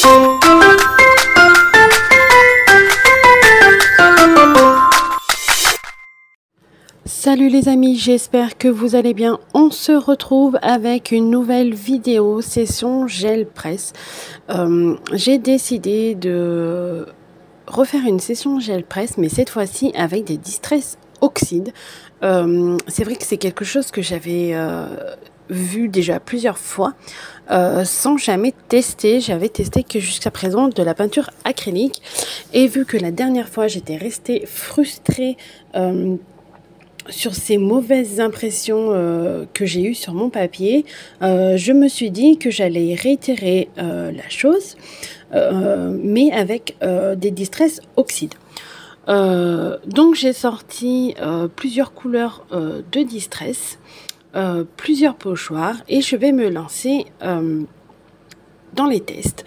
Salut les amis, j'espère que vous allez bien. On se retrouve avec une nouvelle vidéo session gel presse. J'ai décidé de refaire une session gel presse, mais cette fois-ci avec des Distress Oxide. C'est vrai que c'est quelque chose que j'avais vu déjà plusieurs fois sans jamais tester. J'avais testé que jusqu'à présent de la peinture acrylique, et vu que la dernière fois j'étais restée frustrée sur ces mauvaises impressions que j'ai eues sur mon papier, je me suis dit que j'allais réitérer la chose, mais avec des Distress Oxide. Donc j'ai sorti plusieurs couleurs de Distress, plusieurs pochoirs, et je vais me lancer dans les tests.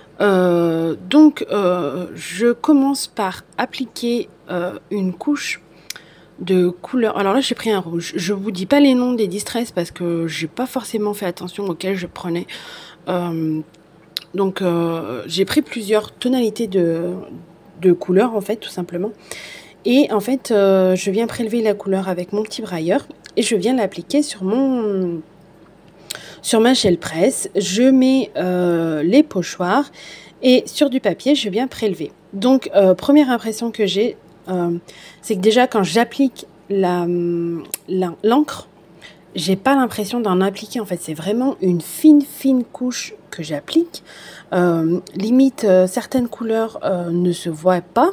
Je commence par appliquer une couche de couleur. Alors là j'ai pris un rouge. Je vous dis pas les noms des Distress parce que j'ai pas forcément fait attention auxquels je prenais. J'ai pris plusieurs tonalités de couleurs en fait, tout simplement. Et en fait je viens prélever la couleur avec mon petit brailleur et je viens l'appliquer sur ma gel presse. Je mets les pochoirs et sur du papier je viens prélever. Donc première impression que j'ai, c'est que déjà quand j'applique l'encre, j'ai pas l'impression d'en appliquer. En fait, c'est vraiment une fine couche que j'applique. Limite, certaines couleurs ne se voient pas.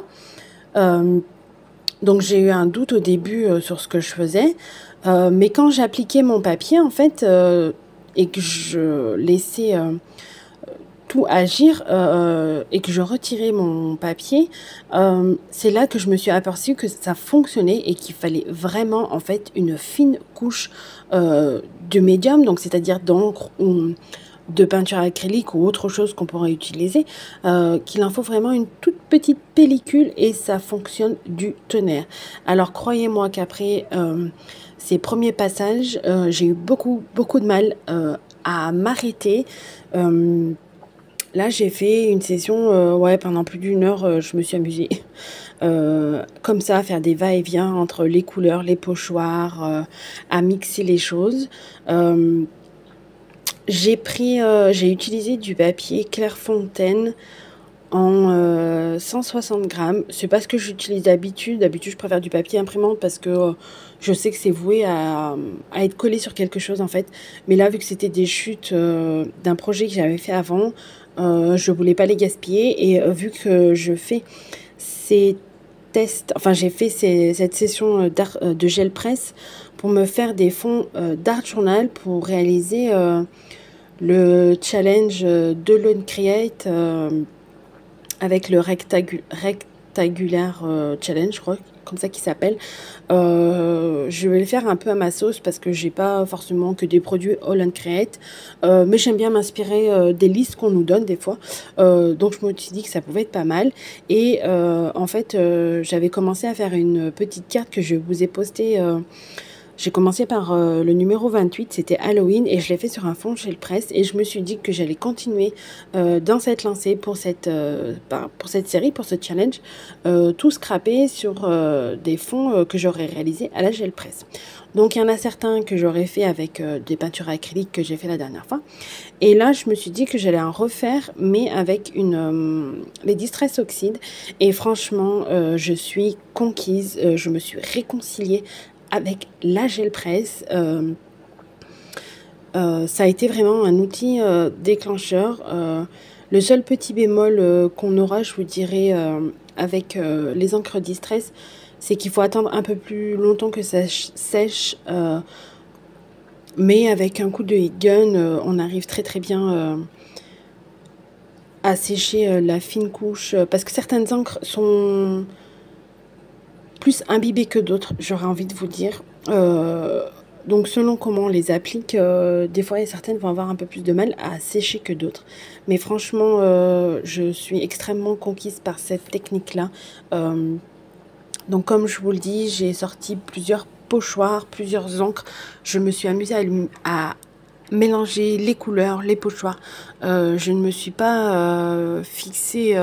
Donc j'ai eu un doute au début sur ce que je faisais. Mais quand j'appliquais mon papier, en fait, et que je laissais tout agir et que je retirais mon papier, c'est là que je me suis aperçue que ça fonctionnait et qu'il fallait vraiment en fait une fine couche de médium, donc c'est-à-dire d'encre ou de peinture acrylique ou autre chose qu'on pourrait utiliser, qu'il en faut vraiment une toute petite pellicule et ça fonctionne du tonnerre. Alors croyez-moi qu'après ces premiers passages, j'ai eu beaucoup de mal à m'arrêter. Là, j'ai fait une session, pendant plus d'1 heure, je me suis amusée. Comme ça, à faire des va-et-vient entre les couleurs, les pochoirs, à mixer les choses. J'ai utilisé du papier Clairefontaine en 160 grammes. C'est pas ce que j'utilise d'habitude. D'habitude, je préfère du papier imprimante parce que je sais que c'est voué à être collé sur quelque chose en fait. Mais là, vu que c'était des chutes d'un projet que j'avais fait avant, je voulais pas les gaspiller. Et vu que je fais ces tests, enfin j'ai fait cette session de gel presse pour me faire des fonds d'art journal pour réaliser le challenge de Lone Create avec le rectangulaire challenge, je crois, comme ça qu'il s'appelle. Je vais le faire un peu à ma sauce parce que j'ai pas forcément que des produits All and Create, mais j'aime bien m'inspirer des listes qu'on nous donne des fois. Donc je me suis dit que ça pouvait être pas mal. Et en fait, j'avais commencé à faire une petite carte que je vous ai postée. J'ai commencé par le numéro 28, c'était Halloween, et je l'ai fait sur un fond gel presse, et je me suis dit que j'allais continuer dans cette lancée pour cette série, pour ce challenge, tout scraper sur des fonds que j'aurais réalisés à la gel presse. Donc il y en a certains que j'aurais fait avec des peintures acryliques que j'ai fait la dernière fois, et là je me suis dit que j'allais en refaire, mais avec les Distress Oxide, et franchement je suis conquise, je me suis réconciliée avec la gel presse. Ça a été vraiment un outil déclencheur. Le seul petit bémol qu'on aura, je vous dirais, avec les encres Distress, c'est qu'il faut attendre un peu plus longtemps que ça sèche. Mais avec un coup de heat gun, on arrive très bien à sécher la fine couche. Parce que certaines encres sont plus imbibées que d'autres, j'aurais envie de vous dire. Donc selon comment on les applique, des fois certaines vont avoir un peu plus de mal à sécher que d'autres. Mais franchement, je suis extrêmement conquise par cette technique-là. Donc comme je vous le dis, j'ai sorti plusieurs pochoirs, plusieurs encres. Je me suis amusée à mélanger les couleurs, les pochoirs. Je ne me suis pas fixé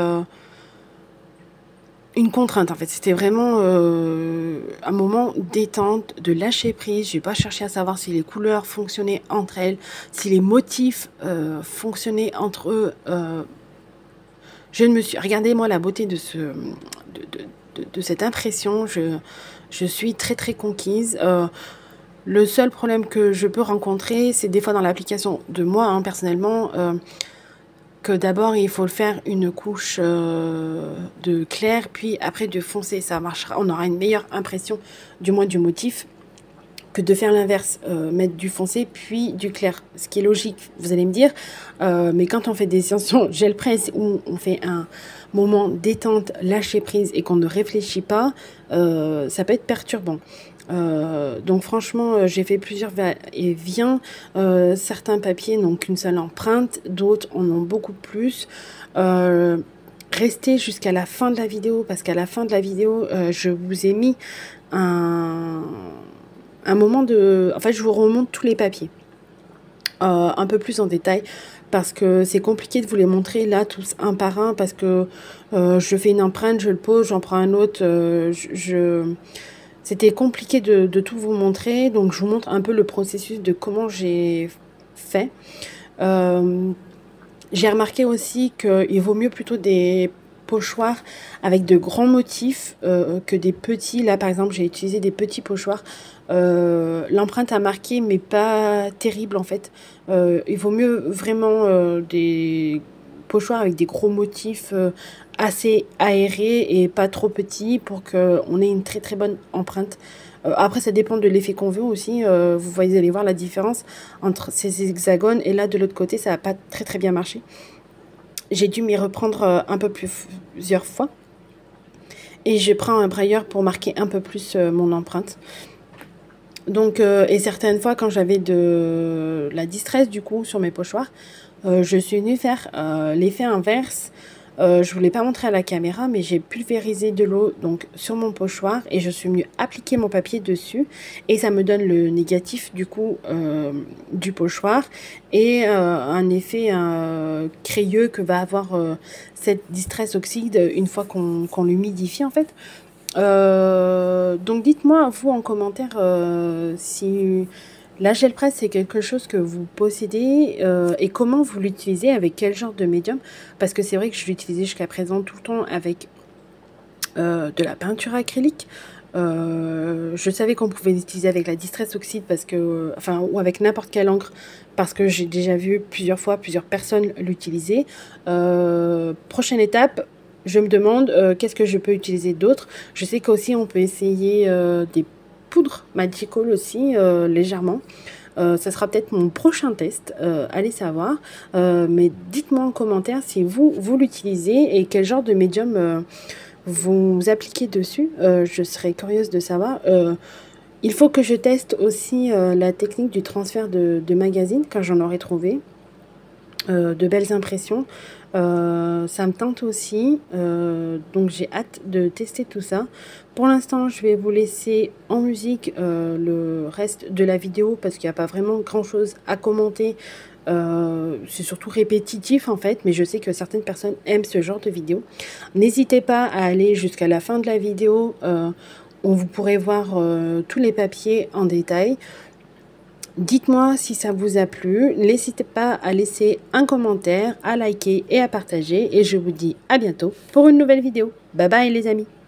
une contrainte en fait. C'était vraiment un moment détente, de lâcher prise. Je n'ai pas cherché à savoir si les couleurs fonctionnaient entre elles, si les motifs fonctionnaient entre eux. Je ne me suis... Regardez-moi la beauté de cette impression. Je suis très très conquise. Le seul problème que je peux rencontrer, c'est des fois dans l'application de moi, hein, personnellement, que d'abord il faut le faire une couche de clair, puis après de foncé. Ça marchera, on aura une meilleure impression, du moins du motif, que de faire l'inverse, mettre du foncé puis du clair. Ce qui est logique, vous allez me dire, mais quand on fait des sessions gel presse où on fait un moment détente, lâcher prise et qu'on ne réfléchit pas, ça peut être perturbant. Donc franchement, j'ai fait plusieurs va-et-vient. Certains papiers n'ont qu'une seule empreinte, d'autres en ont beaucoup plus. Restez jusqu'à la fin de la vidéo, parce qu'à la fin de la vidéo, je vous ai mis un moment de... En fait, je vous remonte tous les papiers, un peu plus en détail, parce que c'est compliqué de vous les montrer là, tous un par un, parce que je fais une empreinte, je le pose, j'en prends un autre, C'était compliqué de tout vous montrer, donc je vous montre un peu le processus de comment j'ai fait. J'ai remarqué aussi qu'il vaut mieux plutôt des pochoirs avec de grands motifs que des petits. Là, par exemple, j'ai utilisé des petits pochoirs. L'empreinte a marqué, mais pas terrible en fait. Il vaut mieux vraiment des pochoirs avec des gros motifs assez aérés et pas trop petits pour qu'on ait une très très bonne empreinte. Après, ça dépend de l'effet qu'on veut aussi. Vous allez voir la différence entre ces hexagones et là de l'autre côté, ça n'a pas très très bien marché. J'ai dû m'y reprendre un peu plusieurs fois. Et je prends un brailleur pour marquer un peu plus mon empreinte. Donc, et certaines fois, quand j'avais de la distress du coup sur mes pochoirs, je suis venue faire l'effet inverse. Je voulais pas montrer à la caméra, mais j'ai pulvérisé de l'eau donc sur mon pochoir et je suis venue appliquer mon papier dessus et ça me donne le négatif du coup du pochoir et un effet crayeux que va avoir cette distress oxyde une fois qu'on l'humidifie en fait. Donc dites-moi vous en commentaire si la gel presse c'est quelque chose que vous possédez et comment vous l'utilisez, avec quel genre de médium, parce que c'est vrai que je l'utilisais jusqu'à présent tout le temps avec de la peinture acrylique. Je savais qu'on pouvait l'utiliser avec la distress oxyde parce que, enfin, ou avec n'importe quelle encre, parce que j'ai déjà vu plusieurs fois plusieurs personnes l'utiliser. Prochaine étape, je me demande qu'est-ce que je peux utiliser d'autre. Je sais qu'aussi on peut essayer des poudres Magical aussi, légèrement. Ça sera peut-être mon prochain test, allez savoir. Mais dites-moi en commentaire si vous l'utilisez et quel genre de médium vous appliquez dessus. Je serais curieuse de savoir. Il faut que je teste aussi la technique du transfert de magazine quand j'en aurai trouvé. De belles impressions. Ça me tente aussi, donc j'ai hâte de tester tout ça. Pour l'instant, je vais vous laisser en musique le reste de la vidéo parce qu'il n'y a pas vraiment grand chose à commenter. C'est surtout répétitif en fait, mais je sais que certaines personnes aiment ce genre de vidéo. N'hésitez pas à aller jusqu'à la fin de la vidéo où vous pourrez voir tous les papiers en détail. Dites-moi si ça vous a plu, n'hésitez pas à laisser un commentaire, à liker et à partager. Et je vous dis à bientôt pour une nouvelle vidéo. Bye bye les amis.